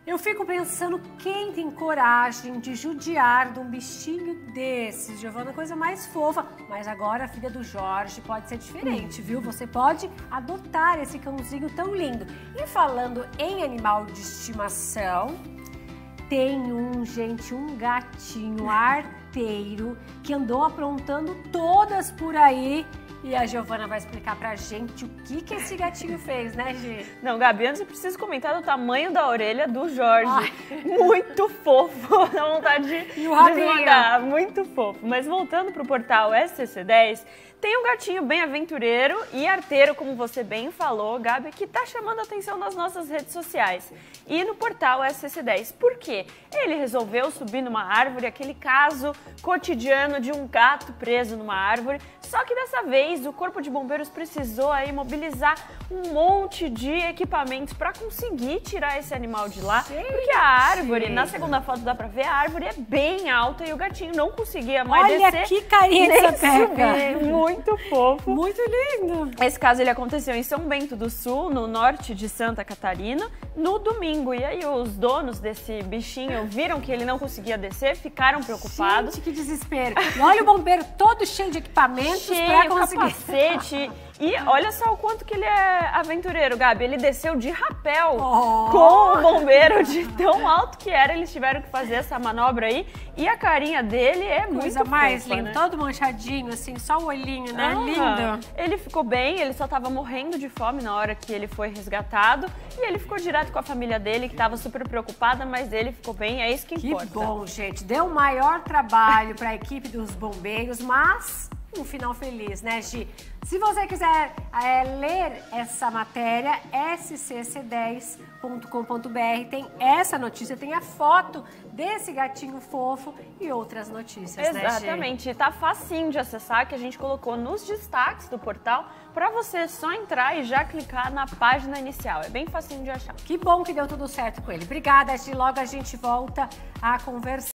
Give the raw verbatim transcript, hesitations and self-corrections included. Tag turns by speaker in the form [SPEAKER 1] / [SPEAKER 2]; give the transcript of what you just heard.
[SPEAKER 1] Eu fico pensando quem tem coragem de judiar de um bichinho desses, Giovana, coisa mais fofa. Mas agora a filha do Jorge pode ser diferente, viu? Você pode adotar esse cãozinho tão lindo. E falando em animal de estimação, tem um, gente, um gatinho arteiro que andou aprontando todas por aí. E a Giovana vai explicar pra gente o que que esse gatinho fez, né, Gi?
[SPEAKER 2] Não, Gabi, antes eu preciso comentar do tamanho da orelha do Jorge. Ai. Muito fofo, dá vontade de,
[SPEAKER 1] e o
[SPEAKER 2] de mandar, muito fofo. Mas voltando pro portal S C C dez, tem um gatinho bem aventureiro e arteiro, como você bem falou, Gabi, que tá chamando a atenção nas nossas redes sociais. E no portal S C C dez, por quê? Ele resolveu subir numa árvore, aquele caso cotidiano de um gato preso numa árvore, só que dessa vez o Corpo de Bombeiros precisou aí mobilizar um monte de equipamentos para conseguir tirar esse animal de lá, gente, porque a árvore, na segunda foto dá pra ver, a árvore é bem alta e o gatinho não conseguia mais
[SPEAKER 1] Olha
[SPEAKER 2] descer.
[SPEAKER 1] Olha que carinha dessa peca!
[SPEAKER 2] Muito fofo.
[SPEAKER 1] Muito lindo.
[SPEAKER 2] Esse caso ele aconteceu em São Bento do Sul, no norte de Santa Catarina, no domingo. E aí os donos desse bichinho viram que ele não conseguia descer, ficaram preocupados.
[SPEAKER 1] Gente, que desespero. E olha o bombeiro todo cheio de equipamentos para conseguir.
[SPEAKER 2] Capacete. E olha só o quanto que ele é aventureiro, Gabi. Ele desceu de rapel
[SPEAKER 1] oh.
[SPEAKER 2] com o bombeiro, de tão alto que era. Eles tiveram que fazer essa manobra aí. E a carinha dele é
[SPEAKER 1] Coisa
[SPEAKER 2] muito
[SPEAKER 1] Coisa mais
[SPEAKER 2] fofa,
[SPEAKER 1] linda,
[SPEAKER 2] né?
[SPEAKER 1] todo manchadinho, assim, só o olhinho, né?
[SPEAKER 2] Ah,
[SPEAKER 1] lindo.
[SPEAKER 2] Ele ficou bem, ele só estava morrendo de fome na hora que ele foi resgatado. E ele ficou direto com a família dele, que estava super preocupada, mas ele ficou bem, é isso que importa.
[SPEAKER 1] Que bom, gente. Deu o maior trabalho para a equipe dos bombeiros, mas um final feliz, né, Gi? Se você quiser é, ler essa matéria, S C C dez ponto com ponto br, tem essa notícia, tem a foto desse gatinho fofo e outras notícias, né, Gi?
[SPEAKER 2] Exatamente, tá facinho de acessar, que a gente colocou nos destaques do portal, para você só entrar e já clicar na página inicial. É bem facinho de achar.
[SPEAKER 1] Que bom que deu tudo certo com ele. Obrigada, Gi. Logo a gente volta a conversar.